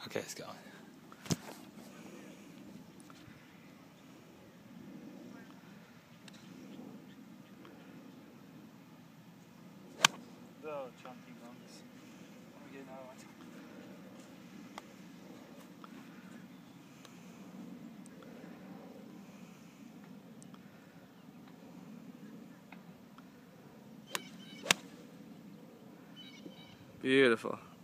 Okay, let's go. Oh, chunky lungs. Let me get another one. Beautiful.